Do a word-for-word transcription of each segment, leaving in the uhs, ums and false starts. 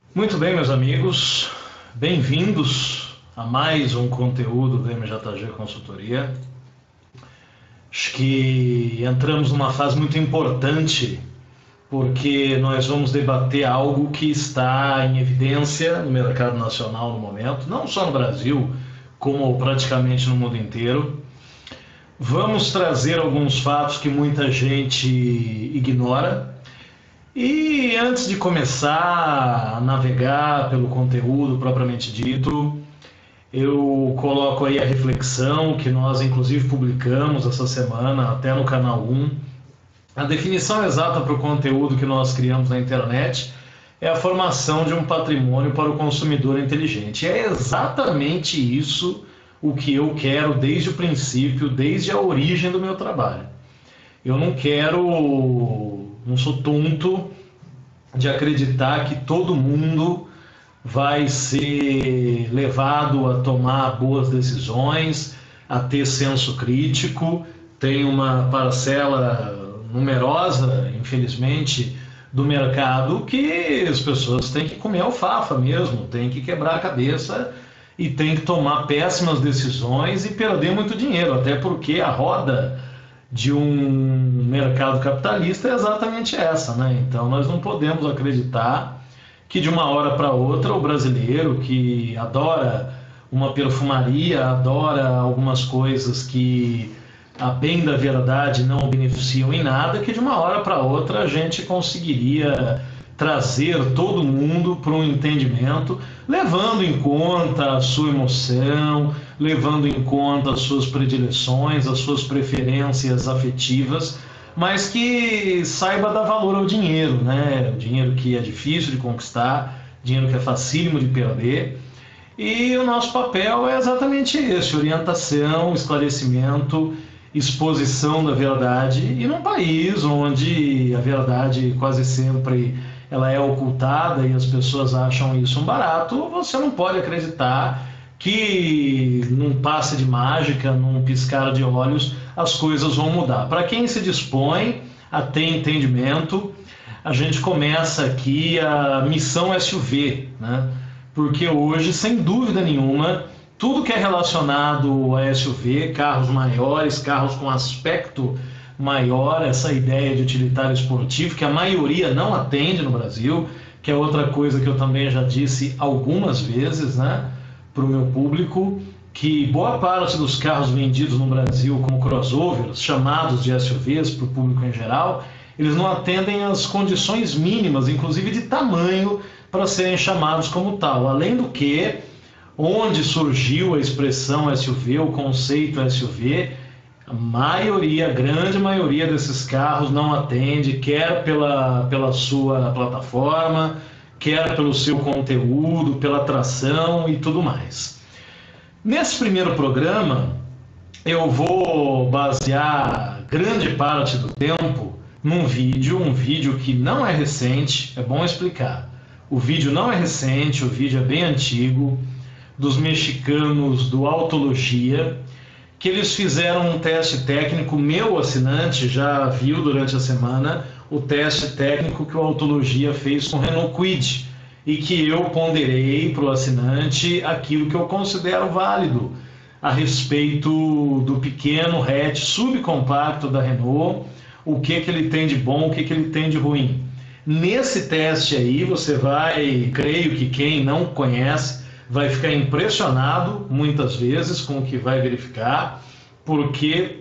Muito bem, meus amigos, bem-vindos a mais um conteúdo da M J G Consultoria. Acho que entramos numa fase muito importante, porque nós vamos debater algo que está em evidência no mercado nacional no momento, não só no Brasil, como praticamente no mundo inteiro. Vamos trazer alguns fatos que muita gente ignora. E antes de começar a navegar pelo conteúdo propriamente dito, eu coloco aí a reflexão que nós inclusive publicamos essa semana até no canal um. A definição exata para o conteúdo que nós criamos na internet é a formação de um patrimônio para o consumidor inteligente. É exatamente isso o que eu quero desde o princípio, desde a origem do meu trabalho. Eu não quero... Não sou tonto de acreditar que todo mundo vai ser levado a tomar boas decisões, a ter senso crítico. Tem uma parcela numerosa, infelizmente, do mercado que as pessoas têm que comer alfafa mesmo, têm que quebrar a cabeça e têm que tomar péssimas decisões e perder muito dinheiro, até porque a roda de um mercado capitalista é exatamente essa, né? Então nós não podemos acreditar que de uma hora para outra o brasileiro que adora uma perfumaria, adora algumas coisas que a bem da verdade não o beneficiam em nada, que de uma hora para outra a gente conseguiria trazer todo mundo para um entendimento, levando em conta a sua emoção, levando em conta as suas predileções, as suas preferências afetivas, mas que saiba dar valor ao dinheiro, né? O dinheiro que é difícil de conquistar, dinheiro que é facílimo de perder. E o nosso papel é exatamente esse: orientação, esclarecimento, exposição da verdade. E num país onde a verdade quase sempre ela é ocultada e as pessoas acham isso um barato, você não pode acreditar que num passe de mágica, num piscar de olhos, as coisas vão mudar. Para quem se dispõe a ter entendimento, a gente começa aqui a missão S U V, né? Porque hoje, sem dúvida nenhuma, tudo que é relacionado a S U V, carros maiores, carros com aspecto maior, essa ideia de utilitário esportivo, que a maioria não atende no Brasil, que é outra coisa que eu também já disse algumas vezes, né, para o meu público, que boa parte dos carros vendidos no Brasil como crossovers, chamados de S U Vs para o público em geral, eles não atendem às condições mínimas, inclusive de tamanho, para serem chamados como tal. Além do que, onde surgiu a expressão S U V, o conceito S U V, a maioria, a grande maioria desses carros não atende, quer pela, pela sua plataforma, quer pelo seu conteúdo, pela tração e tudo mais. Nesse primeiro programa, eu vou basear grande parte do tempo num vídeo, um vídeo que não é recente, é bom explicar. O vídeo não é recente, o vídeo é bem antigo, dos mexicanos do Autologia, que eles fizeram um teste técnico. Meu assinante já viu durante a semana o teste técnico que o Autologia fez com o Renault Kwid, e que eu ponderei para o assinante aquilo que eu considero válido a respeito do pequeno hatch subcompacto da Renault, o que, que ele tem de bom, o que, que ele tem de ruim. Nesse teste aí você vai, creio que quem não conhece, vai ficar impressionado muitas vezes com o que vai verificar, porque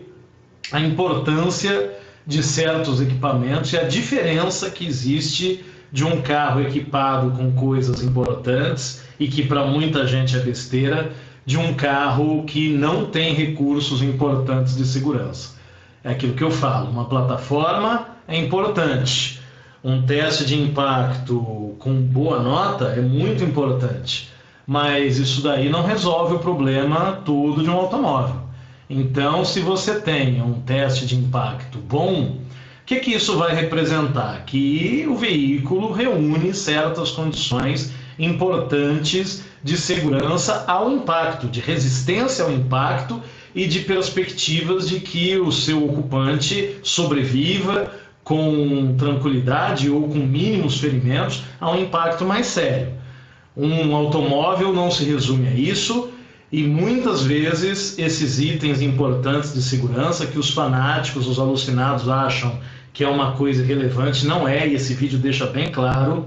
a importância de certos equipamentos e a diferença que existe de um carro equipado com coisas importantes e que para muita gente é besteira, de um carro que não tem recursos importantes de segurança. É aquilo que eu falo, uma plataforma é importante, um teste de impacto com boa nota é muito importante, mas isso daí não resolve o problema todo de um automóvel. Então, se você tem um teste de impacto bom, o que, que isso vai representar? Que o veículo reúne certas condições importantes de segurança ao impacto, de resistência ao impacto e de perspectivas de que o seu ocupante sobreviva com tranquilidade ou com mínimos ferimentos a um impacto mais sério. Um automóvel não se resume a isso, e muitas vezes esses itens importantes de segurança que os fanáticos, os alucinados acham que é uma coisa relevante, não é, e esse vídeo deixa bem claro.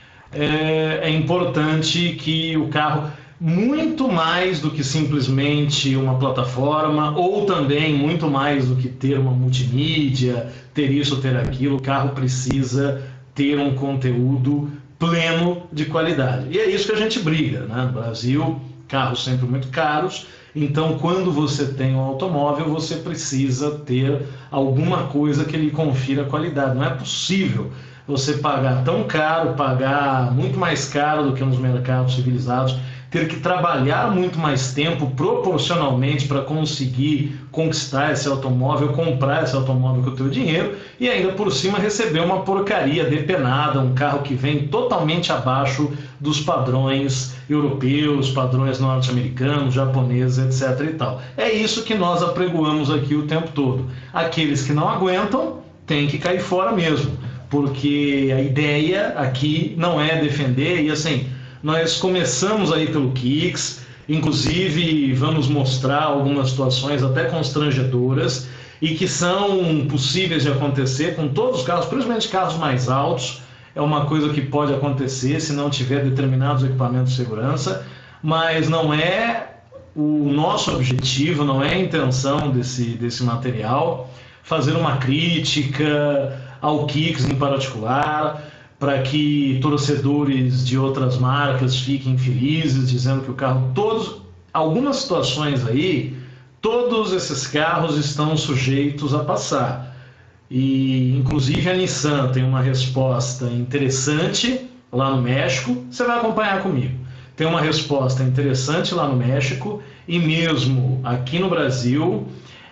É, é importante que o carro, muito mais do que simplesmente uma plataforma, ou também muito mais do que ter uma multimídia, ter isso, ter aquilo, o carro precisa ter um conteúdo pleno de qualidade. E é isso que a gente briga, né? No Brasil, carros sempre muito caros, então quando você tem um automóvel, você precisa ter alguma coisa que lhe confira qualidade. Não é possível você pagar tão caro, pagar muito mais caro do que nos mercados civilizados, ter que trabalhar muito mais tempo proporcionalmente para conseguir conquistar esse automóvel, comprar esse automóvel com o teu dinheiro e ainda por cima receber uma porcaria depenada, um carro que vem totalmente abaixo dos padrões europeus, padrões norte-americanos, japoneses, etc e tal. É isso que nós apregoamos aqui o tempo todo. Aqueles que não aguentam têm que cair fora mesmo, porque a ideia aqui não é defender, e assim, nós começamos aí pelo Kicks, inclusive vamos mostrar algumas situações até constrangedoras e que são possíveis de acontecer com todos os carros, principalmente carros mais altos. É uma coisa que pode acontecer se não tiver determinados equipamentos de segurança, mas não é o nosso objetivo, não é a intenção desse, desse material fazer uma crítica ao Kicks em particular, para que torcedores de outras marcas fiquem felizes, dizendo que o carro, todos, algumas situações aí, todos esses carros estão sujeitos a passar. E inclusive a Nissan tem uma resposta interessante lá no México, você vai acompanhar comigo. Tem uma resposta interessante lá no México e mesmo aqui no Brasil,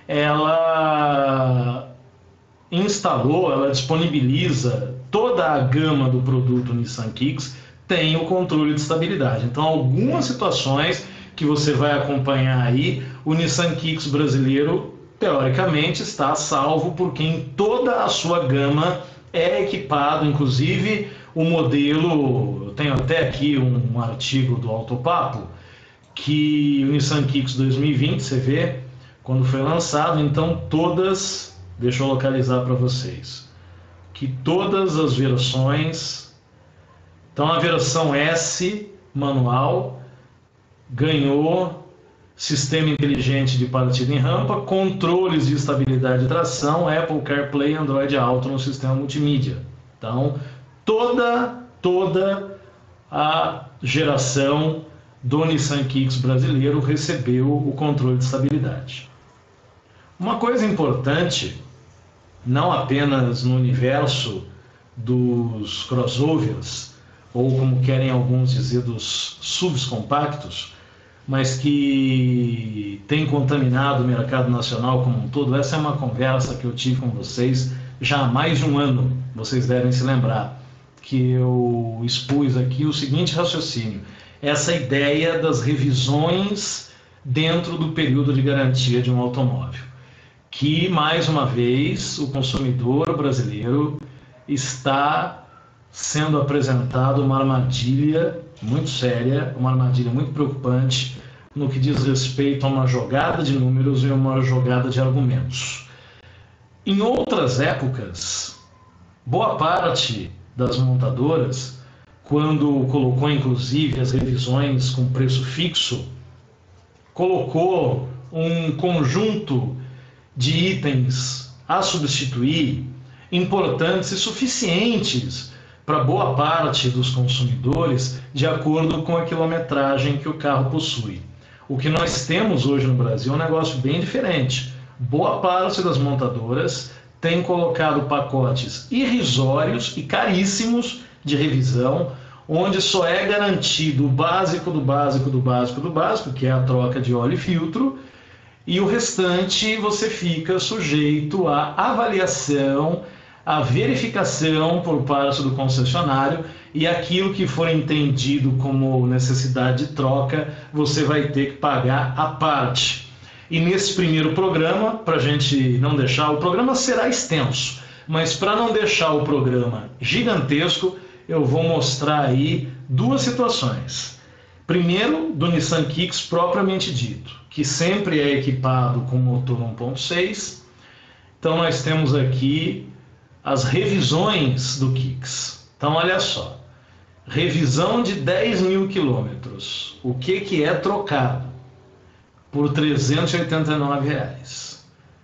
ela instalou, ela disponibiliza toda a gama do produto Nissan Kicks, tem o controle de estabilidade. Então, algumas situações que você vai acompanhar aí, o Nissan Kicks brasileiro, teoricamente, está salvo, porque em toda a sua gama é equipado, inclusive o modelo, eu tenho até aqui um, um artigo do Autopapo, que o Nissan Kicks dois mil e vinte, você vê, quando foi lançado, então todas, deixa eu localizar para vocês, que todas as versões, então a versão S manual ganhou sistema inteligente de partida em rampa, controles de estabilidade e tração, Apple CarPlay, Android Auto no sistema multimídia. Então toda, toda a geração do Nissan Kicks brasileiro recebeu o controle de estabilidade. Uma coisa importante, não apenas no universo dos crossovers, ou como querem alguns dizer, dos S U Vs compactos, mas que tem contaminado o mercado nacional como um todo. Essa é uma conversa que eu tive com vocês já há mais de um ano, vocês devem se lembrar, que eu expus aqui o seguinte raciocínio, essa ideia das revisões dentro do período de garantia de um automóvel, que, mais uma vez, o consumidor brasileiro está sendo apresentado uma armadilha muito séria, uma armadilha muito preocupante no que diz respeito a uma jogada de números e uma jogada de argumentos. Em outras épocas, boa parte das montadoras, quando colocou inclusive as revisões com preço fixo, colocou um conjunto de itens a substituir importantes e suficientes para boa parte dos consumidores de acordo com a quilometragem que o carro possui. O que nós temos hoje no Brasil é um negócio bem diferente. Boa parte das montadoras tem colocado pacotes irrisórios e caríssimos de revisão, onde só é garantido o básico do básico do básico do básico, que é a troca de óleo e filtro, e o restante você fica sujeito à avaliação, à verificação por parte do concessionário, e aquilo que for entendido como necessidade de troca, você vai ter que pagar à parte. E nesse primeiro programa, para a gente não deixar, o programa será extenso, Mas para não deixar o programa gigantesco, eu vou mostrar aí duas situações. Primeiro, do Nissan Kicks propriamente dito, que sempre é equipado com motor um ponto seis. Então nós temos aqui as revisões do Kicks. Então olha só, revisão de dez mil quilômetros. O que, que é trocado? Por trezentos e oitenta e nove reais.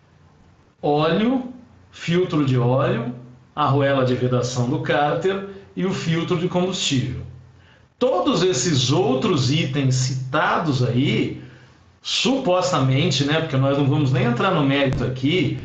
Óleo, filtro de óleo, arruela de vedação do cárter e o filtro de combustível. Todos esses outros itens citados aí, supostamente, né, porque nós não vamos nem entrar no mérito aqui,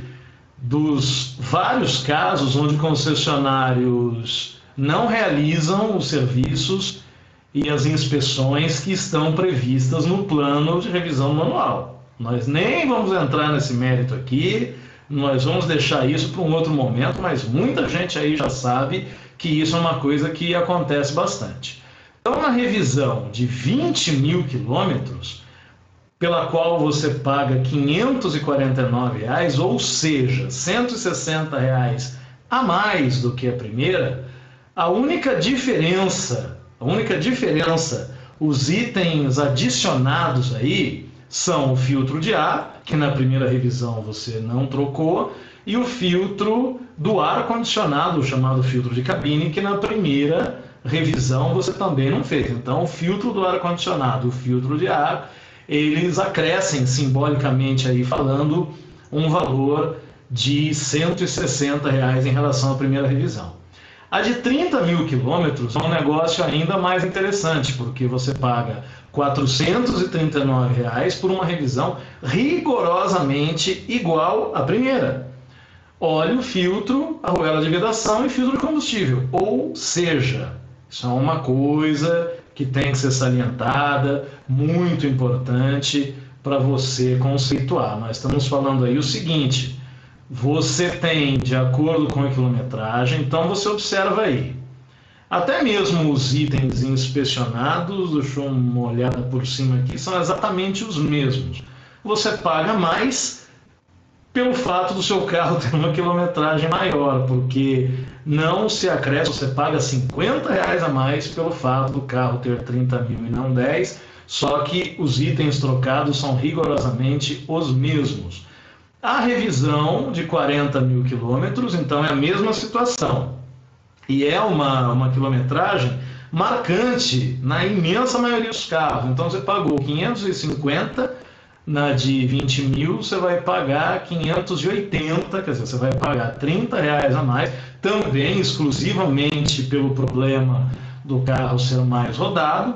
dos vários casos onde concessionários não realizam os serviços e as inspeções que estão previstas no plano de revisão manual. Nós nem vamos entrar nesse mérito aqui, nós vamos deixar isso para um outro momento, mas muita gente aí já sabe que isso é uma coisa que acontece bastante. Então, na revisão de vinte mil quilômetros, pela qual você paga quinhentos e quarenta e nove reais, ou seja, cento e sessenta reais a mais do que a primeira, a única diferença, a única diferença, os itens adicionados aí são o filtro de ar, que na primeira revisão você não trocou, e o filtro do ar-condicionado, chamado filtro de cabine, que na primeira revisão você também não fez. Então, o filtro do ar-condicionado e o filtro de ar, eles acrescem simbolicamente aí falando um valor de cento e sessenta reais em relação à primeira revisão. A de trinta mil quilômetros é um negócio ainda mais interessante, porque você paga quatrocentos e trinta e nove reais por uma revisão rigorosamente igual à primeira. Óleo, filtro, arruela de vedação e filtro de combustível. Ou seja, isso é uma coisa que tem que ser salientada, muito importante para você conceituar. Nós estamos falando aí o seguinte: você tem de acordo com a quilometragem, então você observa aí. Até mesmo os itens inspecionados, deixa eu dar uma olhada por cima aqui, são exatamente os mesmos. Você paga mais pelo fato do seu carro ter uma quilometragem maior, porque não se acresce, você paga cinquenta reais a mais pelo fato do carro ter trinta mil e não dez, só que os itens trocados são rigorosamente os mesmos. A revisão de quarenta mil quilômetros, então, é a mesma situação. E é uma, uma quilometragem marcante na imensa maioria dos carros. Então, você pagou quinhentos e cinquenta, na de vinte mil você vai pagar quinhentos e oitenta, quer dizer, você vai pagar trinta reais a mais, também exclusivamente pelo problema do carro ser mais rodado.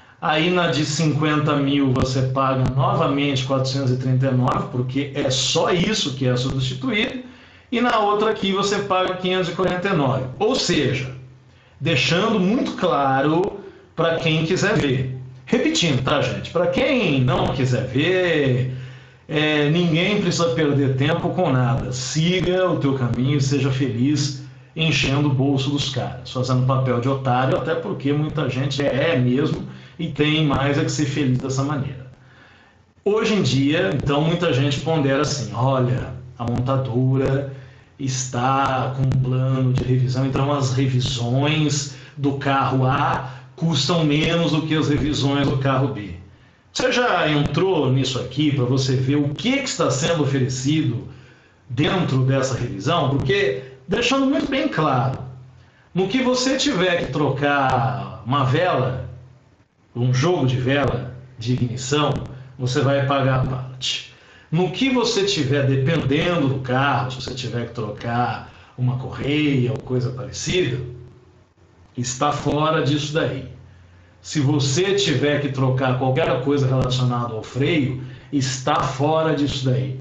Aí na de cinquenta mil você paga novamente quatrocentos e trinta e nove, porque é só isso que é substituído, e na outra aqui você paga quinhentos e quarenta e nove. Ou seja, deixando muito claro para quem quiser ver. Repetindo, tá, gente? Para quem não quiser ver, é, ninguém precisa perder tempo com nada. Siga o teu caminho e seja feliz enchendo o bolso dos caras, fazendo papel de otário, até porque muita gente é mesmo e tem mais é que ser feliz dessa maneira. Hoje em dia, então, muita gente pondera assim: olha, a montadora está com um plano de revisão, então as revisões do carro A custam menos do que as revisões do carro B. Você já entrou nisso aqui para você ver o que, que está sendo oferecido dentro dessa revisão? Porque, deixando muito bem claro, no que você tiver que trocar uma vela, um jogo de vela de ignição, você vai pagar a parte. No que você tiver, dependendo do carro, se você tiver que trocar uma correia ou coisa parecida, está fora disso daí. Se você tiver que trocar qualquer coisa relacionada ao freio, está fora disso daí.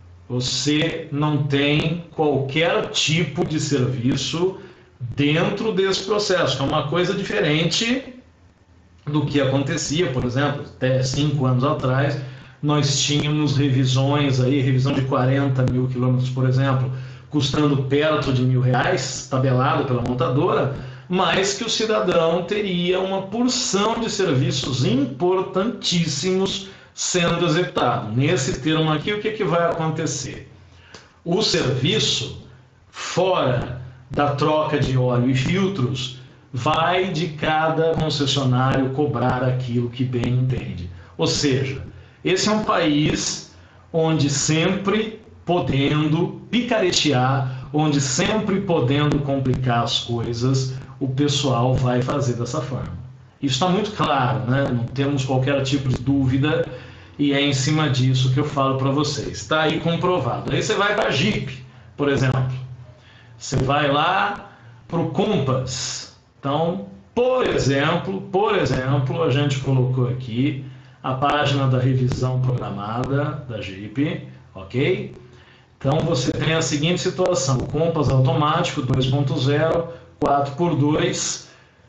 Você não tem qualquer tipo de serviço dentro desse processo, que é uma coisa diferente do que acontecia, por exemplo, até cinco anos atrás, nós tínhamos revisões aí, revisão de quarenta mil quilômetros, por exemplo, custando perto de mil reais, tabelado pela montadora, mas que o cidadão teria uma porção de serviços importantíssimos sendo executado. Nesse termo aqui, o que, que vai acontecer? O serviço fora da troca de óleo e filtros, vai de cada concessionário cobrar aquilo que bem entende. Ou seja, esse é um país onde sempre podendo picaretear, onde sempre podendo complicar as coisas, o pessoal vai fazer dessa forma. Isso está muito claro, né? Não temos qualquer tipo de dúvida, e é em cima disso que eu falo para vocês. Está aí comprovado. Aí você vai para a Jeep, por exemplo. Você vai lá para o Compass. Então, por exemplo, por exemplo, a gente colocou aqui a página da revisão programada da Jeep, ok? Então você tem a seguinte situação: o Compass automático dois ponto zero, quatro por dois,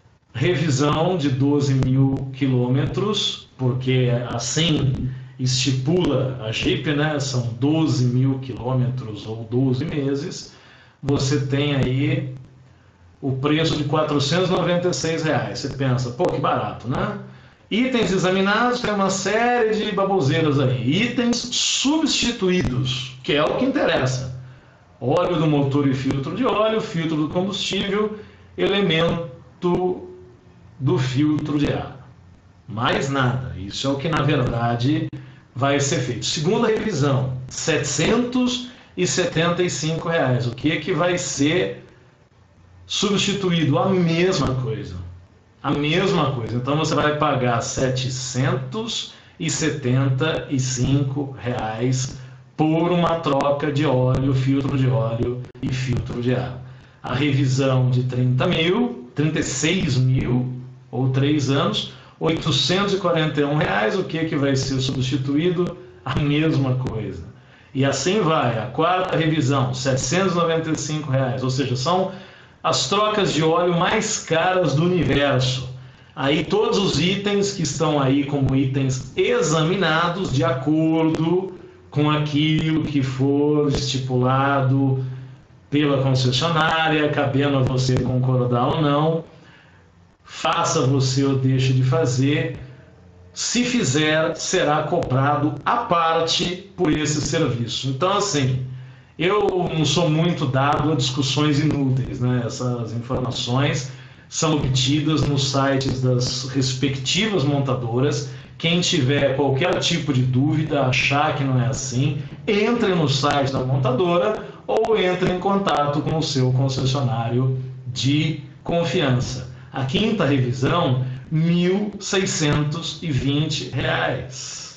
revisão de doze mil quilômetros, porque assim estipula a Jeep, né? São doze mil quilômetros ou doze meses. Você tem aí o preço de quatrocentos e noventa e seis reais. Você pensa, pô, que barato, né? Itens examinados, tem uma série de baboseiras aí. Itens substituídos, que é o que interessa: óleo do motor e filtro de óleo, filtro do combustível, elemento do filtro de ar. Mais nada. Isso é o que na verdade vai ser feito. Segunda revisão, setecentos e setenta e cinco reais. O que é que vai ser substituído? A mesma coisa. A mesma coisa. Então você vai pagar setecentos e setenta e cinco reais por uma troca de óleo, filtro de óleo e filtro de ar. A revisão de trinta mil, trinta e seis mil ou três anos, oitocentos e quarenta e um reais. O que é que vai ser substituído? A mesma coisa. E assim vai. A quarta revisão, setecentos e noventa e cinco reais. Ou seja, são as trocas de óleo mais caras do universo. Aí todos os itens que estão aí como itens examinados de acordo com aquilo que for estipulado pela concessionária, cabendo a você concordar ou não, faça você ou deixe de fazer. Se fizer, será cobrado à parte por esse serviço. Então, assim, eu não sou muito dado a discussões inúteis, né? Essas informações são obtidas nos sites das respectivas montadoras. Quem tiver qualquer tipo de dúvida, achar que não é assim, entre no site da montadora ou entre em contato com o seu concessionário de confiança. A quinta revisão, mil seiscentos e vinte reais.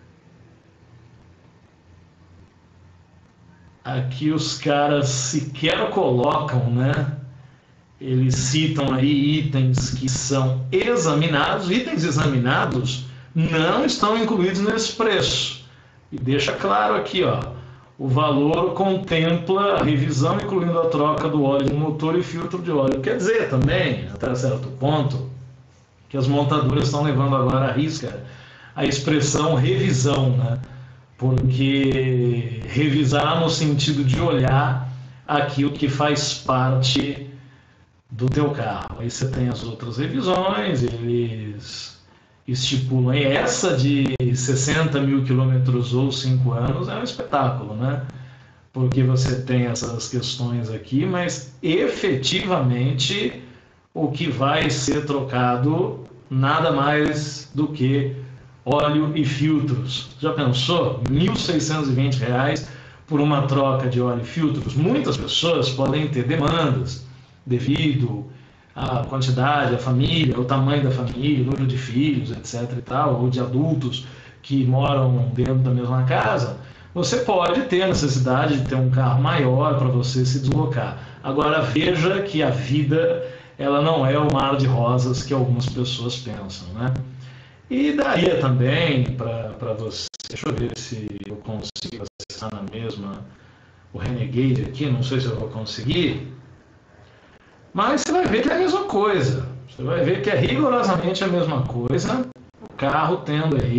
Aqui os caras sequer colocam, né? Eles citam aí itens que são examinados. Itens examinados não estão incluídos nesse preço. E deixa claro aqui, ó, o valor contempla a revisão, incluindo a troca do óleo do motor e filtro de óleo. Quer dizer também, até certo ponto, que as montadoras estão levando agora à risca a expressão revisão, né? Porque revisar no sentido de olhar aquilo que faz parte do teu carro. Aí você tem as outras revisões, eles estipulam, e essa de sessenta mil quilômetros ou cinco anos é um espetáculo, né? Porque você tem essas questões aqui, mas efetivamente o que vai ser trocado nada mais do que óleo e filtros. Já pensou? mil seiscentos e vinte reais por uma troca de óleo e filtros? Muitas pessoas podem ter demandas devido à quantidade, à família, ao tamanho da família, número de filhos, etc e tal, ou de adultos que moram dentro da mesma casa. Você pode ter a necessidade de ter um carro maior para você se deslocar. Agora veja que a vida, ela não é o mar de rosas que algumas pessoas pensam, né? E daria também para você, deixa eu ver se eu consigo acessar na mesma o Renegade aqui, não sei se eu vou conseguir, mas você vai ver que é a mesma coisa. Você vai ver que é rigorosamente a mesma coisa. O carro tendo aí,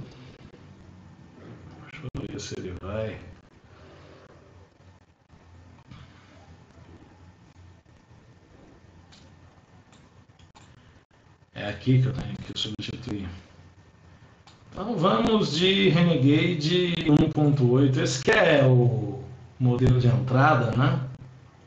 deixa eu ver se ele vai. É aqui que eu tenho que substituir. Então vamos de Renegade um ponto oito. Esse que é o modelo de entrada, né?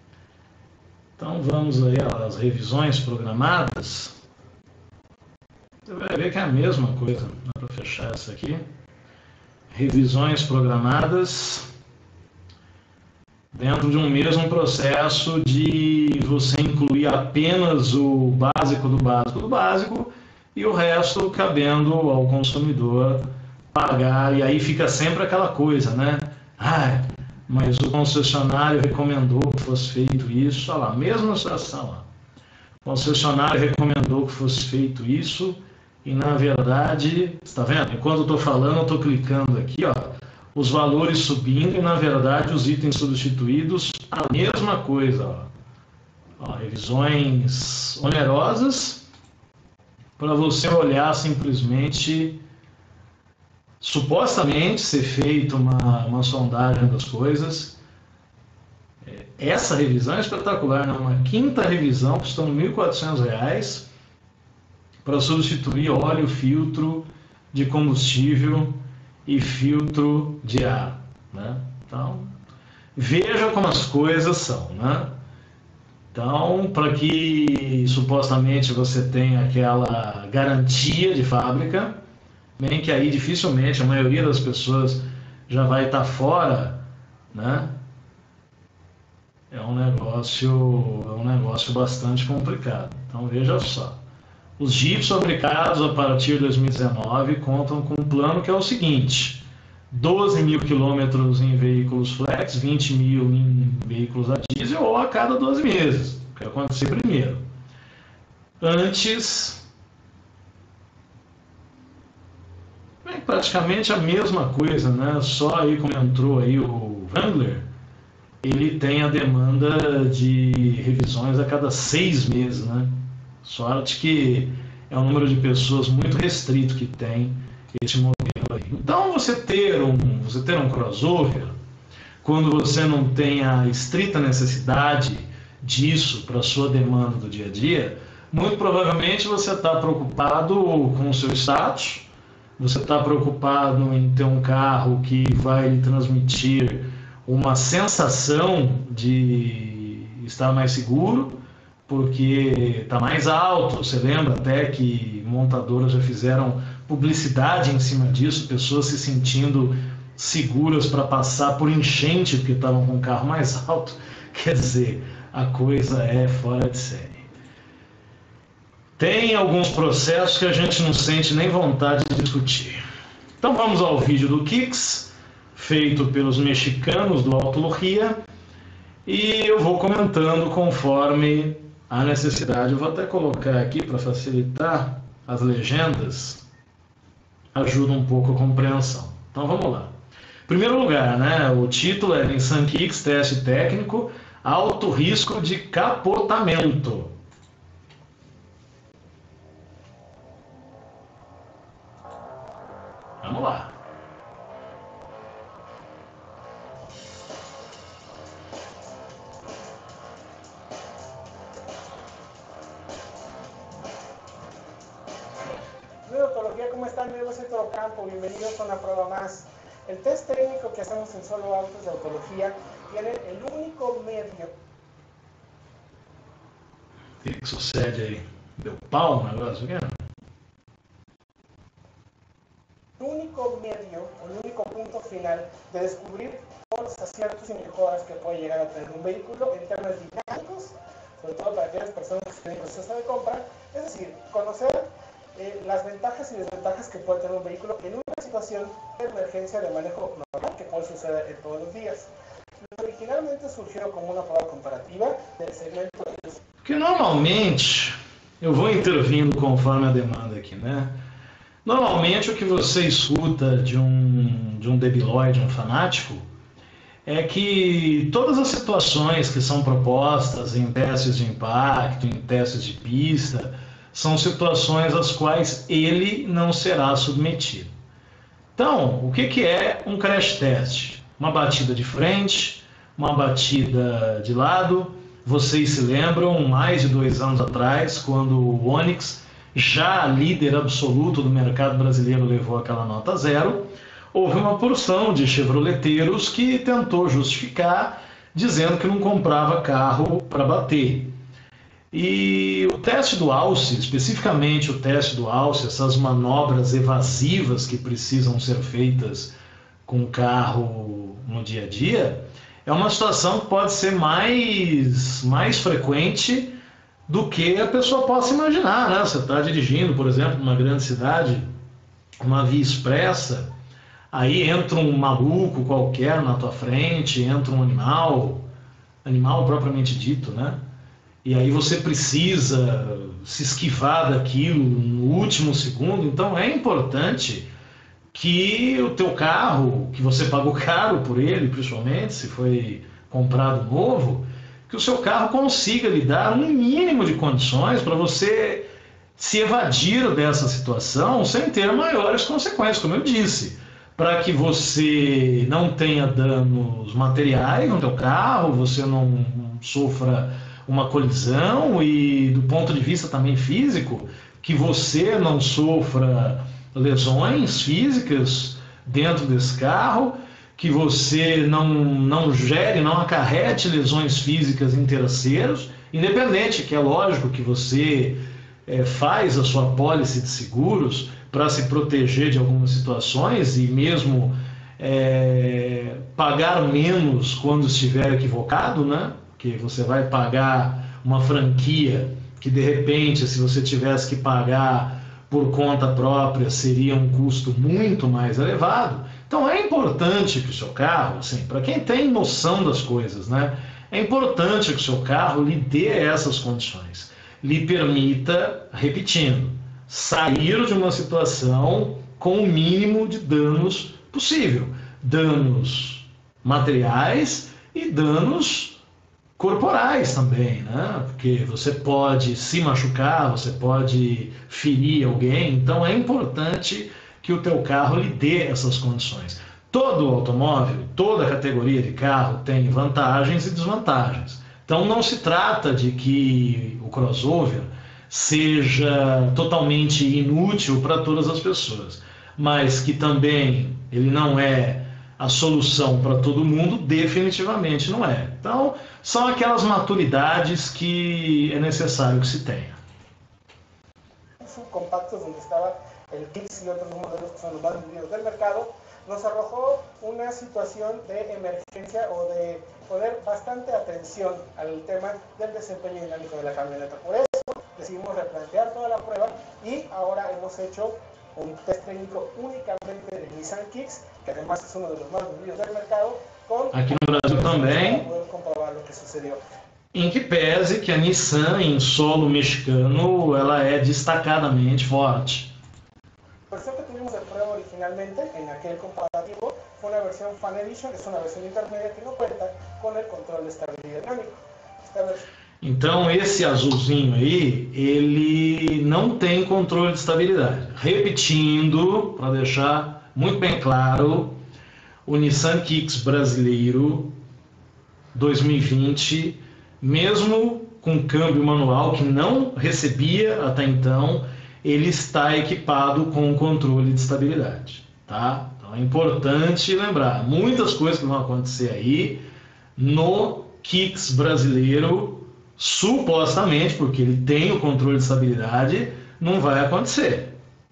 Então vamos aí às revisões programadas. Você vai ver que é a mesma coisa. Dá para fechar essa aqui. Revisões programadas dentro de um mesmo processo de você incluir apenas o básico do básico do básico e o resto cabendo ao consumidor pagar. E aí fica sempre aquela coisa, né? Ah, mas o concessionário recomendou que fosse feito isso. Olha lá, mesma situação. Ó. O concessionário recomendou que fosse feito isso e, na verdade, está vendo? Enquanto eu estou falando, eu estou clicando aqui, ó, os valores subindo e, na verdade, os itens substituídos, a mesma coisa. Ó. Ó, revisões onerosas para você olhar simplesmente, supostamente ser feita uma, uma sondagem das coisas. Essa revisão é espetacular, né? Uma quinta revisão custando mil e quatrocentos reais para substituir óleo, filtro de combustível e filtro de ar, né? Então, veja como as coisas são, né? Então, para que supostamente você tenha aquela garantia de fábrica, bem que aí dificilmente a maioria das pessoas já vai estar fora, né? É um negócio, é um negócio bastante complicado. Então veja só, os Jeeps fabricados a partir de dois mil e dezenove contam com um plano que é o seguinte: doze mil quilômetros em veículos flex, vinte mil em veículos a diesel ou a cada doze meses, o que vai acontecer primeiro. Antes, é praticamente a mesma coisa, né? Só aí como entrou aí o Wrangler, ele tem a demanda de revisões a cada seis meses, né? Sorte que é um número de pessoas muito restrito que tem esse modelo aí. Então, você ter um, você ter um crossover, quando você não tem a estrita necessidade disso para a sua demanda do dia a dia, muito provavelmente você está preocupado com o seu status, você está preocupado em ter um carro que vai lhe transmitir uma sensação de estar mais seguro, porque está mais alto. Você lembra até que montadoras já fizeram publicidade em cima disso, pessoas se sentindo seguras para passar por enchente porque estavam com o carro mais alto. Quer dizer, a coisa é fora de série. Tem alguns processos que a gente não sente nem vontade de discutir. Então vamos ao vídeo do Kicks, feito pelos mexicanos do Alto Lujía, e eu vou comentando conforme a necessidade. Eu vou até colocar aqui para facilitar as legendas, ajuda um pouco a compreensão. Então vamos lá. Em primeiro lugar, né, o título é Nissan Kicks Teste Técnico, Alto Risco de Capotamento. Vamos lá. ¿Cómo están? Yo soy Toro Campo, bienvenidos a una prueba más. El test técnico que hacemos en Solo Autos de Autología tiene el único medio. O que, que sucede aí? Deu pau o negócio aqui? El único medio, el único punto final de descubrir todos los aciertos y mejoras que puede llegar a tener un vehículo en términos dinámicos, sobre todo para aquellas personas que tienen proceso de compra, es decir, conocer Eh, las ventajas y desventajas que puede tener un vehículo en una situación de emergencia de manejo normal que puede suceder en todos los días. Originalmente surgió como uma prova comparativa del segmento de... Porque normalmente, eu vou intervindo conforme a demanda aqui, né? Normalmente o que você escuta de um, de um debilóide, um fanático, é que todas as situações que são propostas em testes de impacto, em testes de pista, são situações às quais ele não será submetido. Então, o que, que é um crash test? Uma batida de frente, uma batida de lado. Vocês se lembram, mais de dois anos atrás, quando o Onix, já líder absoluto do mercado brasileiro, levou aquela nota zero, houve uma porção de chevroleteiros que tentou justificar, dizendo que não comprava carro para bater. E o teste do alce, especificamente o teste do alce, essas manobras evasivas que precisam ser feitas com o carro no dia a dia, é uma situação que pode ser mais, mais frequente do que a pessoa possa imaginar, né? Você está dirigindo, por exemplo, numa grande cidade, uma via expressa, aí entra um maluco qualquer na tua frente, entra um animal, animal propriamente dito, né? E aí você precisa se esquivar daquilo no último segundo, então é importante que o teu carro, que você pagou caro por ele, principalmente se foi comprado novo, que o seu carro consiga lhe dar um mínimo de condições para você se evadir dessa situação sem ter maiores consequências, como eu disse, para que você não tenha danos materiais no teu carro, você não sofra uma colisão e do ponto de vista também físico, que você não sofra lesões físicas dentro desse carro, que você não, não gere, não acarrete lesões físicas em terceiros, independente, que é lógico que você é, faz a sua pólice de seguros para se proteger de algumas situações e mesmo é, pagar menos quando estiver equivocado, né? Porque você vai pagar uma franquia que de repente, se você tivesse que pagar por conta própria, seria um custo muito mais elevado. Então é importante que o seu carro, assim, para quem tem noção das coisas, né? É importante que o seu carro lhe dê essas condições, lhe permita, repetindo, sair de uma situação com o mínimo de danos possível. Danos materiais e danos corporais também, né? Porque você pode se machucar, você pode ferir alguém, então é importante que o teu carro lhe dê essas condições. Todo automóvel, toda categoria de carro tem vantagens e desvantagens. Então não se trata de que o crossover seja totalmente inútil para todas as pessoas, mas que também ele não é a solução para todo mundo, definitivamente não é. Então, são aquelas maturidades que é necessário que se tenha. Subcompactos donde estaba el Kicks y otros modelos que son los más vendidos del mercado, nos arrojó una situación de emergencia o de poner bastante atención al tema del desempeño dinámico de la camioneta. Por eso decidimos replantear toda la prueba y ahora hemos hecho un test técnico únicamente de Nissan Kicks, que además es uno de los más vendidos del mercado, con aqui no Brasil também, para poder comprobar lo que sucedió. Em que pese que a Nissan em solo mexicano ela é destacadamente forte. La versión que tuvimos de prueba originalmente en aquel comparativo fue una versión Fan Edition, que es una versión intermedia que no cuenta con el control de estabilidad dinámico. Esta versión... Então esse azulzinho aí, ele não tem controle de estabilidade. Repetindo, para deixar muito bem claro, o Nissan Kicks brasileiro dois mil e vinte, mesmo com câmbio manual que não recebia até então, ele está equipado com controle de estabilidade, tá? Então é importante lembrar, muitas coisas que vão acontecer aí no Kicks brasileiro, supostamente, porque ele tem o controle de estabilidade, não vai acontecer.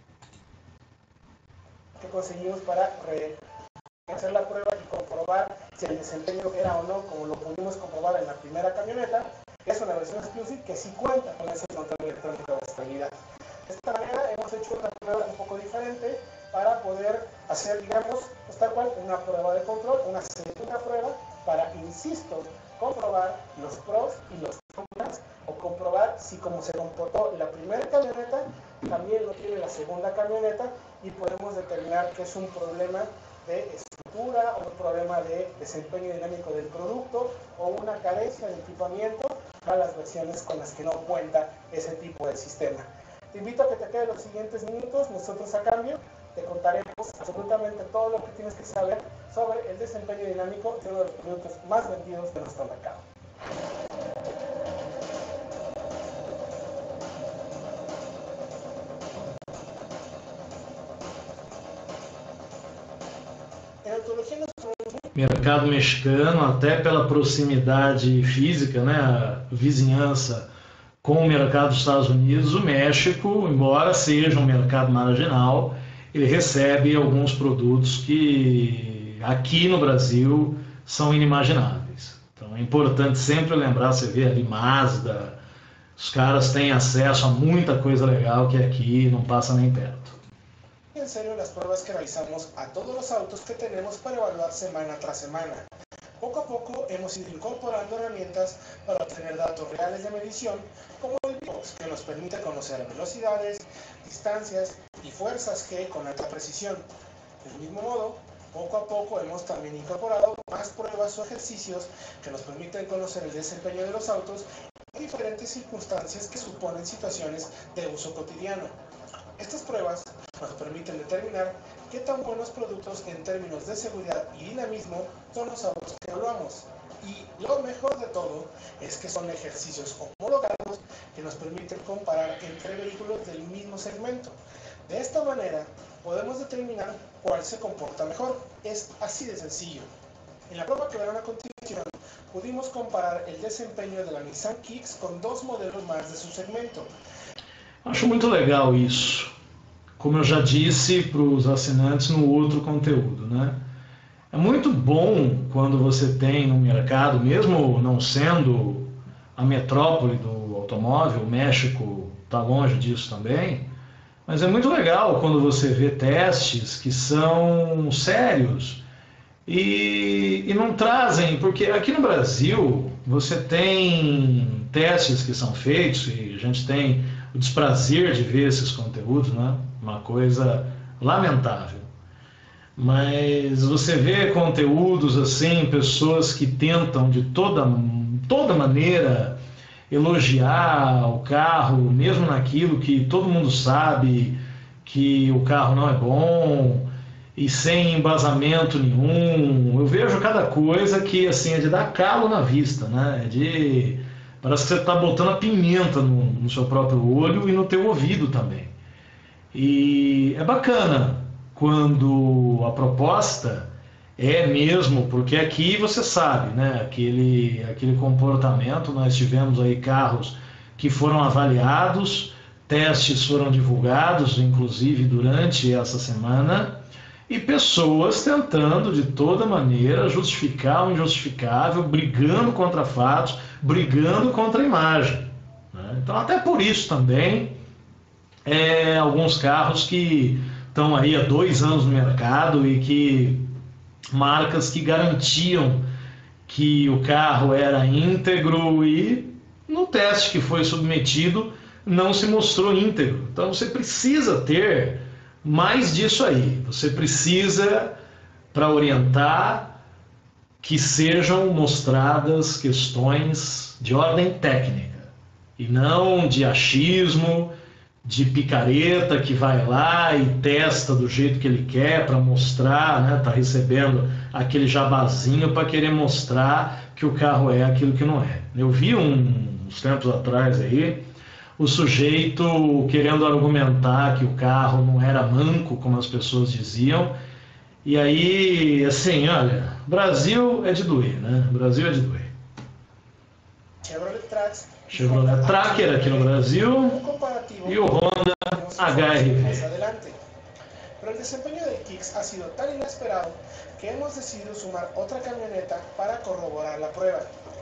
Que conseguimos para hacer la prueba y comprobar si el desempeño era o no, como lo pudimos comprobar en la primera camioneta. Es una versión exclusiva que sí cuenta con ese control electrónico de estabilidad. De esta manera hemos hecho una prueba un poco diferente para poder hacer, digamos, pues tal cual, una prueba de control, una segunda prueba para, insisto, comprobar los pros y los contras, o comprobar si como se comportó la primera camioneta, también lo tiene la segunda camioneta, y podemos determinar que es un problema de estructura o un problema de desempeño dinámico del producto o una carencia de equipamiento para las versiones con las que no cuenta ese tipo de sistema. Te invito a que te quedes los siguientes minutos, nosotros a cambio te contaremos absolutamente todo lo que tienes que saber sobre el desempeño dinámico de uno de los productos más vendidos de nuestro mercado. Mercado mexicano, até pela proximidade física, né, a vizinhança com o mercado dos Estados Unidos, o México, embora seja um mercado marginal, ele recebe alguns produtos que aqui no Brasil são inimagináveis. Então é importante sempre lembrar, você vê ali Mazda, os caras têm acesso a muita coisa legal que aqui não passa nem perto. En serio, las pruebas que realizamos a todos los autos que tenemos para evaluar semana tras semana. Poco a poco hemos ido incorporando herramientas para obtener datos reales de medición, como el Box, que nos permite conocer velocidades, distancias y fuerzas G con alta precisión. Del mismo modo, poco a poco hemos también incorporado más pruebas o ejercicios que nos permiten conocer el desempeño de los autos en diferentes circunstancias que suponen situaciones de uso cotidiano. Estas pruebas nos permiten determinar qué tan buenos productos en términos de seguridad y dinamismo son los autos que evaluamos. Y lo mejor de todo es que son ejercicios homologados que nos permiten comparar entre vehículos del mismo segmento. De esta manera podemos determinar cuál se comporta mejor. Es así de sencillo. En la prueba que verán a continuación, pudimos comparar el desempeño de la Nissan Kicks con dos modelos más de su segmento. Acho muito legal isso, como eu já disse para os assinantes no outro conteúdo, né? É muito bom quando você tem no mercado, mesmo não sendo a metrópole do automóvel, o México está longe disso também, mas é muito legal quando você vê testes que são sérios e, e não trazem, porque aqui no Brasil você tem testes que são feitos e a gente tem o desprazer de ver esses conteúdos, né? Uma coisa lamentável. Mas você vê conteúdos assim, pessoas que tentam de toda, toda maneira elogiar o carro, mesmo naquilo que todo mundo sabe que o carro não é bom e sem embasamento nenhum. Eu vejo cada coisa que assim, é de dar calo na vista, né? É de... Parece que você está botando a pimenta no, no seu próprio olho e no teu ouvido também. E é bacana quando a proposta é mesmo, porque aqui você sabe, né, aquele, aquele comportamento, nós tivemos aí carros que foram avaliados, testes foram divulgados, inclusive durante essa semana, e pessoas tentando de toda maneira justificar o injustificável, brigando contra fatos, brigando contra a imagem, né? Então até por isso também é, alguns carros que estão aí há dois anos no mercado e que marcas que garantiam que o carro era íntegro e no teste que foi submetido não se mostrou íntegro. Então você precisa ter mais disso aí, você precisa, para orientar, que sejam mostradas questões de ordem técnica e não de achismo, de picareta que vai lá e testa do jeito que ele quer para mostrar, né? Tá recebendo aquele jabazinho para querer mostrar que o carro é aquilo que não é. Eu vi um, uns tempos atrás aí o sujeito querendo argumentar que o carro não era manco, como as pessoas diziam, e aí, assim, olha, Brasil é de doer, né? Brasil é de doer. Chevrolet Trax, Chevrolet Tracker aqui no Brasil e o Honda H R V. Pero el desempeño del Kicks ha sido tan inesperado que hemos decidido sumar otra camioneta para corroborar la prueba.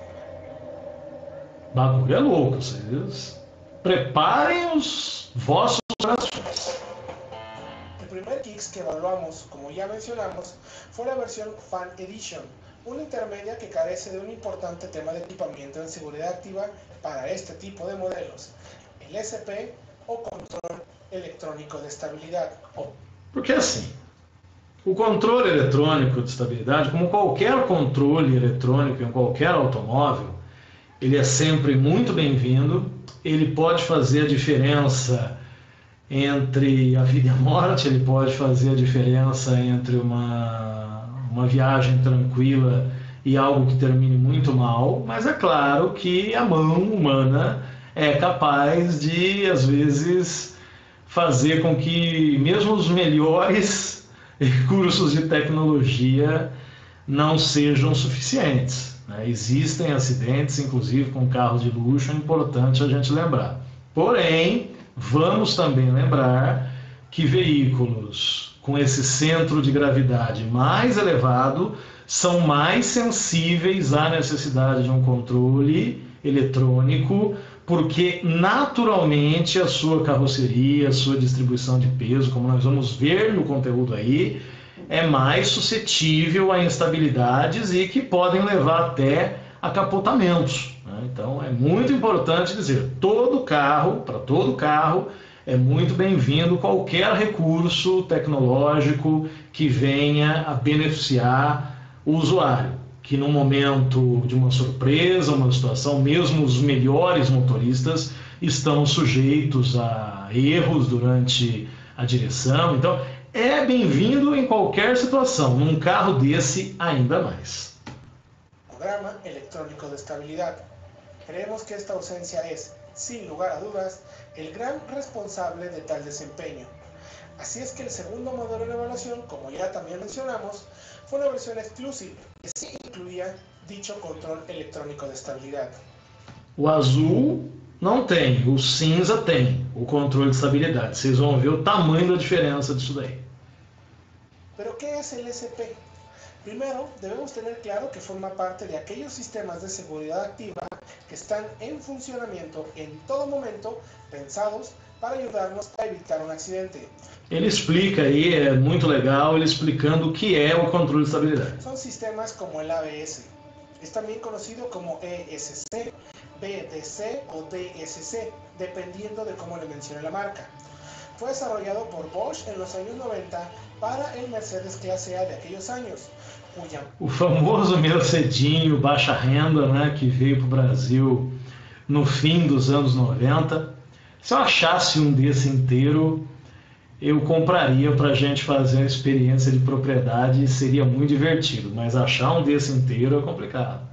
Bagulho é louco, vocês preparem os vossos corações. El primer Kicks que evaluamos, como ya mencionamos, fue la versión Fan Edition, una intermedia que carece de un importante tema de equipamiento en seguridad activa para este tipo de modelos, el S P o control electrónico de estabilidad. Porque assim, o controle eletrônico de estabilidade, como qualquer controle eletrônico em qualquer automóvel, ele é sempre muito bem-vindo, ele pode fazer a diferença entre a vida e a morte, ele pode fazer a diferença entre uma, uma viagem tranquila e algo que termine muito mal, mas é claro que a mão humana é capaz de, às vezes, fazer com que mesmo os melhores recursos de tecnologia não sejam suficientes. né? Existem acidentes, inclusive com carros de luxo, é importante a gente lembrar. Porém, vamos também lembrar que veículos com esse centro de gravidade mais elevado são mais sensíveis à necessidade de um controle eletrônico, porque naturalmente a sua carroceria, a sua distribuição de peso, como nós vamos ver no conteúdo aí, é mais suscetível a instabilidades e que podem levar até a capotamentos, né? Então é muito importante dizer, todo carro, para todo carro, é muito bem-vindo qualquer recurso tecnológico que venha a beneficiar o usuário, que no momento de uma surpresa, uma situação, mesmo os melhores motoristas estão sujeitos a erros durante a direção. Então, é bem-vindo em qualquer situação, num carro desse ainda mais. Programa electrónico de estabilidad. Creemos que esta ausencia es, sin lugar a dudas, el gran responsable de tal desempeño. Así es que el segundo modelo de evaluación, como ya también mencionamos, fue una versión exclusiva que sí incluía dicho control electrónico de estabilidad. O azul não tem, o cinza tem o controle de estabilidade. Vocês vão ver o tamanho da diferença disso daí. ¿Pero qué es el S P? Primero, debemos tener claro que forma parte de aquellos sistemas de seguridad activa que están en funcionamiento en todo momento, pensados para ayudarnos a evitar un accidente. Ele explica aí, é muito legal, ele explicando o que é o controle de estabilidade. Son sistemas como el A B S. Es también conocido como E S C, B D C o D S C, dependiendo de cómo le mencione la marca. Fue desarrollado por Bosch en los años noventa para el Mercedes Clase A de aquellos años, cuya... O famoso Mercedinho baixa renda, né, que veio para o Brasil no fim dos anos noventa. Se eu achasse um desse inteiro, eu compraria para a gente fazer a experiência de propriedade e seria muito divertido, mas achar um desse inteiro é complicado.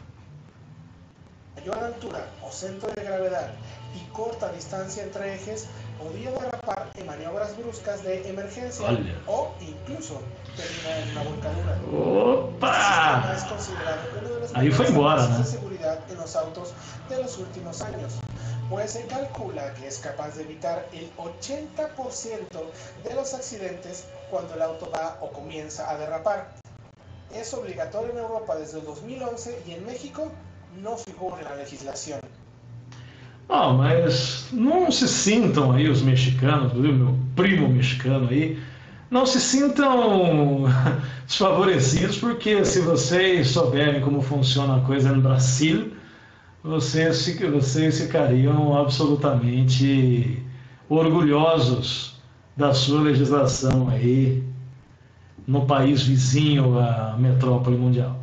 Mayor altura o centro de gravedad y corta distancia entre ejes podía derrapar en maniobras bruscas de emergencia Olha. o incluso terminar en una volcadura. Opa! Este sistema es considerado uno de los Ahí fue mayores embora, avances né? de seguridad en los autos de los últimos años, pues se calcula que es capaz de evitar el ochenta por ciento de los accidentes cuando el auto va o comienza a derrapar. Es obligatorio en Europa desde el dos mil once y en México no figura en la legislación. Ah, mas não se sintam aí os mexicanos, viu, meu primo mexicano aí, não se sintam desfavorecidos, porque se vocês souberem como funciona a coisa no Brasil, vocês, vocês ficariam absolutamente orgulhosos da sua legislação aí no país vizinho à metrópole mundial.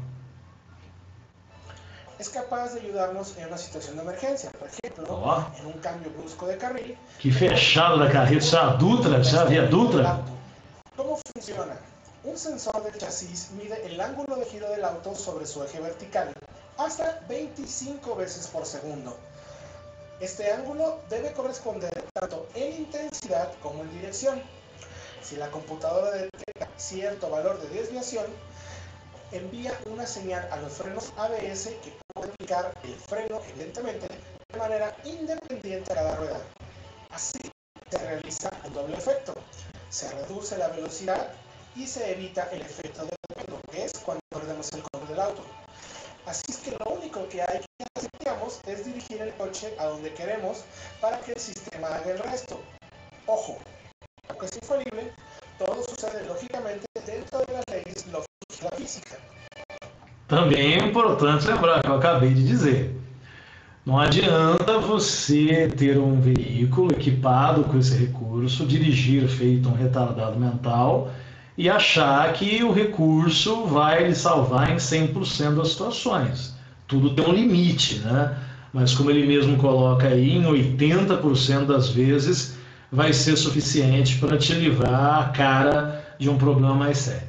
Es capaz de ayudarnos en una situación de emergencia, por ejemplo, Oh. en un cambio brusco de carril. Que fechado da carreta, já a Dutra, já havia Dutra? ¿Cómo funciona? Un sensor del chasis mide el ángulo de giro del auto sobre su eje vertical hasta veinticinco veces por segundo. Este ángulo debe corresponder tanto en intensidad como en dirección. Si la computadora detecta cierto valor de desviación, envía una señal a los frenos A B S que puede aplicar el freno, evidentemente, de manera independiente a cada rueda. Así se realiza un doble efecto. Se reduce la velocidad y se evita el efecto de pelo, que es cuando perdemos el control del auto. Así es que lo único que hay que hacer, digamos, es dirigir el coche a donde queremos para que el sistema haga el resto. Ojo, aunque es infalible, todo sucede lógicamente dentro de las leyes lógicas de la física. Também é importante lembrar que eu acabei de dizer. Não adianta você ter um veículo equipado com esse recurso, dirigir feito um retardado mental e achar que o recurso vai lhe salvar em cem por cento das situações. Tudo tem um limite, né? Mas como ele mesmo coloca aí, em oitenta por cento das vezes vai ser suficiente para te livrar a cara de um problema mais sério.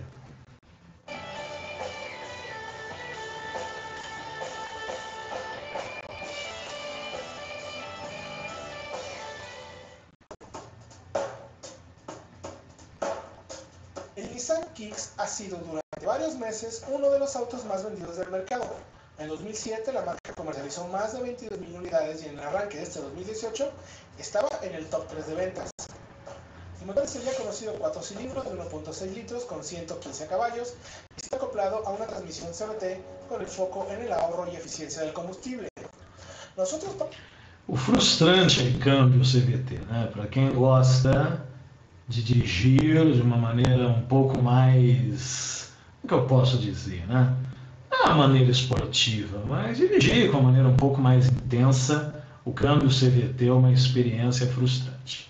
El Nissan Kicks ha sido durante varios meses uno de los autos más vendidos del mercado, En dos mil siete la marca comercializó más de veintidós mil unidades y en el arranque de este dos mil dieciocho estaba en el top tres de ventas. El motor es el ya conocido cuatro cilindros de uno punto seis litros con ciento quince caballos y está acoplado a una transmisión C V T con el foco en el ahorro y eficiencia del combustible. Nosotros... O frustrante é câmbio C V T, né? Para quem gosta de dirigir de uma maneira um pouco mais, como que eu posso dizer, né? Não é uma maneira esportiva, mas dirigir com uma maneira um pouco mais intensa, o câmbio C V T é uma experiência frustrante.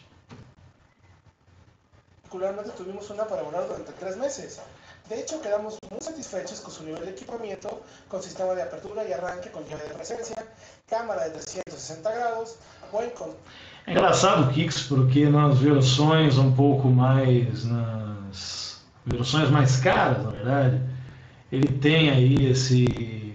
Particularmente tuvimos una para volar durante tres meses. De hecho, quedamos muy satisfechos con su nivel de equipamiento, con sistema de apertura y arranque con llave de presencia, cámara de trescientos sesenta grados, buen con... É engraçado o Kicks porque nas versões um pouco mais, nas versões mais caras, na verdade, ele tem aí esse,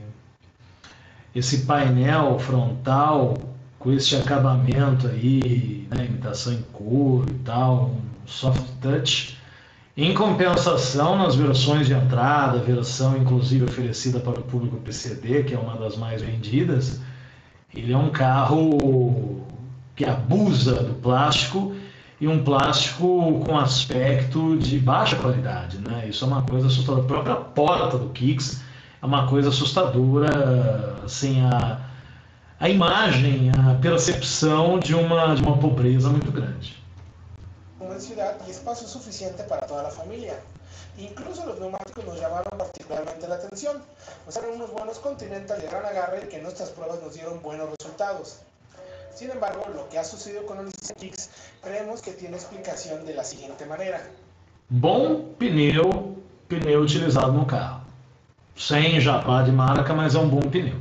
esse painel frontal com esse acabamento aí, né, imitação em couro e tal, um soft touch. Em compensação, nas versões de entrada, versão inclusive oferecida para o público P C D, que é uma das mais vendidas, ele é um carro que abusa do plástico e um plástico com aspecto de baixa qualidade, né? Isso é uma coisa assustadora. A própria porta do Kicks é uma coisa assustadora, assim, a, a imagem, a percepção de uma, de uma pobreza muito grande. Ciudad y espacio suficiente para toda la familia. Incluso los neumáticos nos llamaron particularmente la atención, pues eran unos buenos Continental de gran agarre que en nuestras pruebas nos dieron buenos resultados. Sin embargo, lo que ha sucedido con el Kicks creemos que tiene explicación de la siguiente manera. Bom pneu, pneu utilizado no carro. Sem jabá de marca, mas é um bom pneu.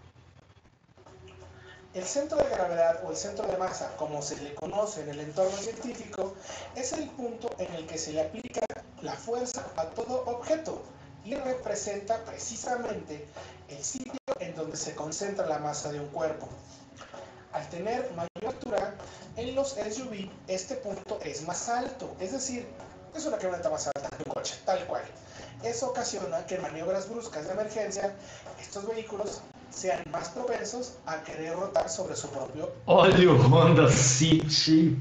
El centro de gravedad o el centro de masa, como se le conoce en el entorno científico, es el punto en el que se le aplica la fuerza a todo objeto y representa precisamente el sitio en donde se concentra la masa de un cuerpo. Al tener mayor altura, en los S U V este punto es más alto, es decir, es una camioneta más alta que un coche, tal cual. Eso ocasiona que en maniobras bruscas de emergencia, estos vehículos sean más propensos a querer rotar sobre su propio... Olha o Honda City.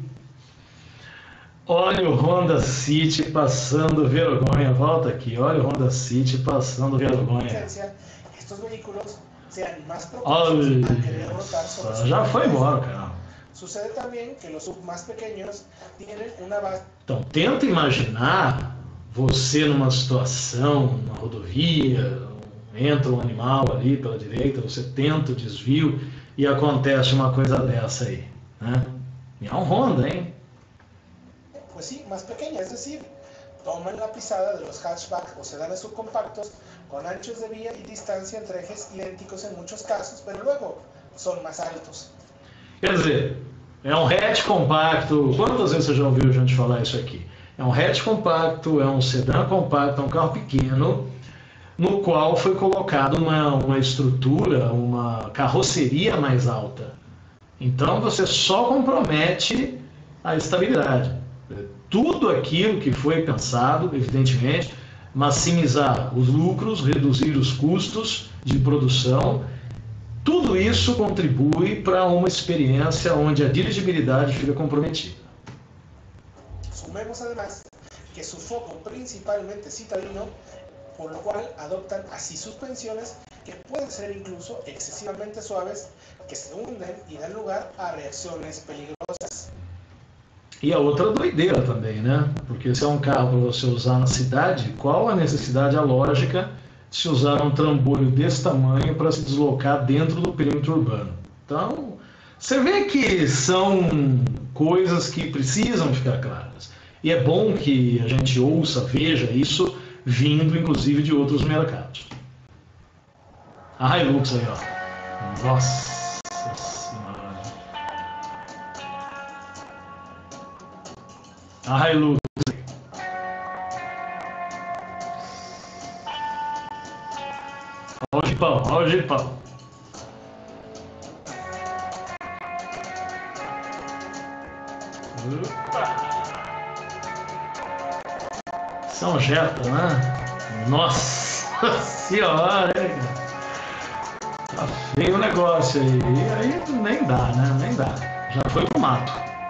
Olha o Honda City passando vergonha. Volta aqui, olha o Honda City passando vergonha. Estos vehículos sean más propensos a querer rotar sobre su... Já foi embora, cara. Sucede también que los sub más pequeños tienen una base... Então, tenta imaginar você numa situação, na rodovia, entra um animal ali pela direita, você tenta o desvio e acontece uma coisa dessa aí, né? E é um Honda, hein? Pues sí, más pequeña, es decir, toman la pisada de los hatchbacks o sedanes subcompactos con anchos de vía y distancia entre ejes idénticos en muchos casos, pero luego son más altos. Quer dizer, é um hatch compacto. Quantas vezes você já ouviu a gente falar isso aqui? É um hatch compacto, é um sedã compacto, é um carro pequeno, no qual foi colocado uma, uma estrutura, uma carroceria mais alta. Então você só compromete a estabilidade. Tudo aquilo que foi pensado, evidentemente, maximizar os lucros, reduzir os custos de produção, tudo isso contribui para uma experiência onde a dirigibilidade fica comprometida. Sumemos además que su foco principalmente citadino, por lo cual adoptan así suspensiones que pueden ser incluso excesivamente suaves, que se hunden y dan lugar a reacciones peligrosas. E a outra doideira também, né? Porque se é um carro para você usar na cidade, qual a necessidade, a lógica de se usar um trambolho desse tamanho para se deslocar dentro do perímetro urbano? Então, você vê que são coisas que precisam ficar claras. E é bom que a gente ouça, veja isso, vindo inclusive de outros mercados. A Hilux aí, ó. Nossa Senhora. A Hilux. Olha o Jeepão, olha o Jeepão. Opa. São Jetta, né? Nossa Senhora, hein? Tá feio o negócio aí. Aí nem dá, né? Nem dá. Já foi pro mato.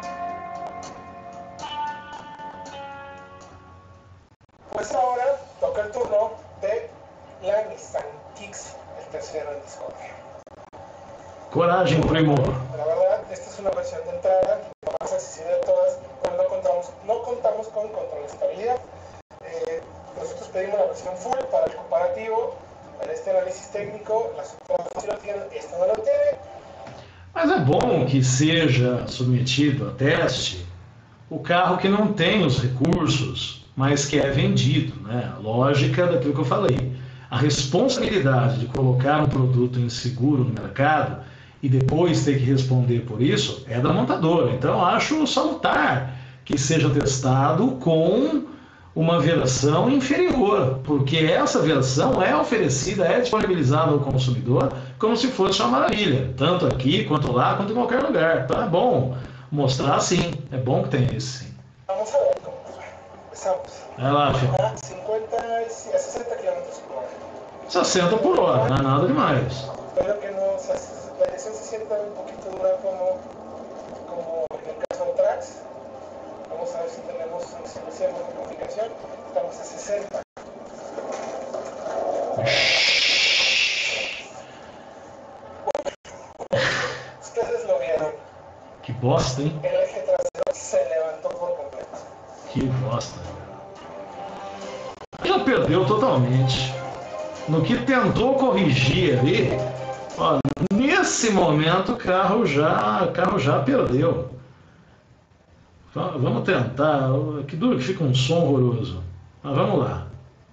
Pues ahora toca el turno de la Nissan Kicks, el tercero en Discovery. Coragem, primo. La verdad, esta es una versión de entrada, la más accesible de todas, pero no contamos, no contamos con control de estabilidad. Eh, nosotros pedimos la versión full para el comparativo, para este análisis técnico, las otras sí lo tienen, esta no lo tiene. Mas é bom que seja submetido a teste o carro que não tem os recursos, mas que é vendido, né? A lógica daquilo que eu falei. A responsabilidade de colocar um produto inseguro no mercado e depois ter que responder por isso é da montadora. Então eu acho salutar que seja testado com uma versão inferior, porque essa versão é oferecida, é disponibilizada ao consumidor como se fosse uma maravilha, tanto aqui, quanto lá, quanto em qualquer lugar. Então é bom mostrar sim, é bom que tenha isso sim. Vamos a ver cómo nos va. Empezamos. Vai lá, filho. A cincuenta, a sesenta kilómetros por hora. sessenta por hora, não é nada demais. Espero que no, la dirección se sienta un poquito dura como, como en el caso del Trax. Vamos a ver si tenemos una solución de comunicación. Estamos a sesenta. Ustedes lo vieron. Que bosta, hein? El eje trasero se levantó por completo. Que bosta. Já perdeu totalmente. No que tentou corrigir ali, ó, nesse momento o carro já, o carro já perdeu. Vamos tentar. Que duro que fica um som horroroso. Mas vamos lá.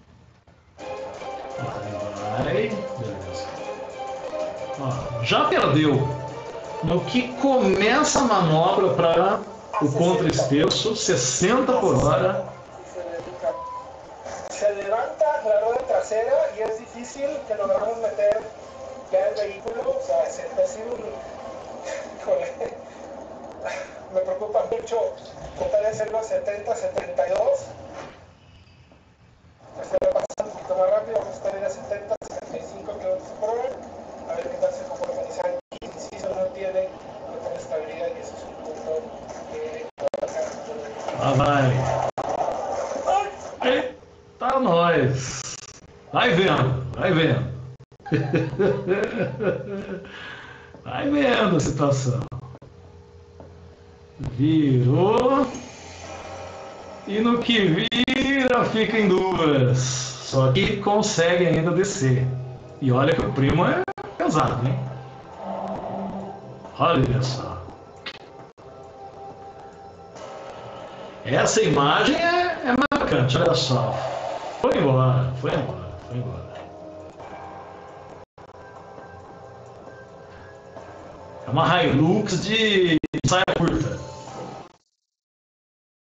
Vai, beleza. Ó, já perdeu. No que começa a manobra para o contra-espeço, sessenta por hora. Se levanta la rueda trasera y es difícil que logramos meter ya el vehículo, o sea, es decir, híjole, me preocupa mucho tratar de hacerlo a setenta, setenta y dos. Se va a pasar un poquito más rápido, vamos a estar en a setenta, setenta y cinco kilómetros por hora, a ver qué tal se comporta Nissan. Inciso no tiene, no tiene estabilidad y eso es un punto que Ah, vai. Eita, nós. Vai vendo, vai vendo. Vai vendo a situação. Virou. E no que vira, fica em duas. Só que consegue ainda descer. E olha que o primo é pesado, hein? Olha só. Essa imagem é, é marcante, olha só. Foi embora, foi embora, foi embora. É uma Hilux de saia curta.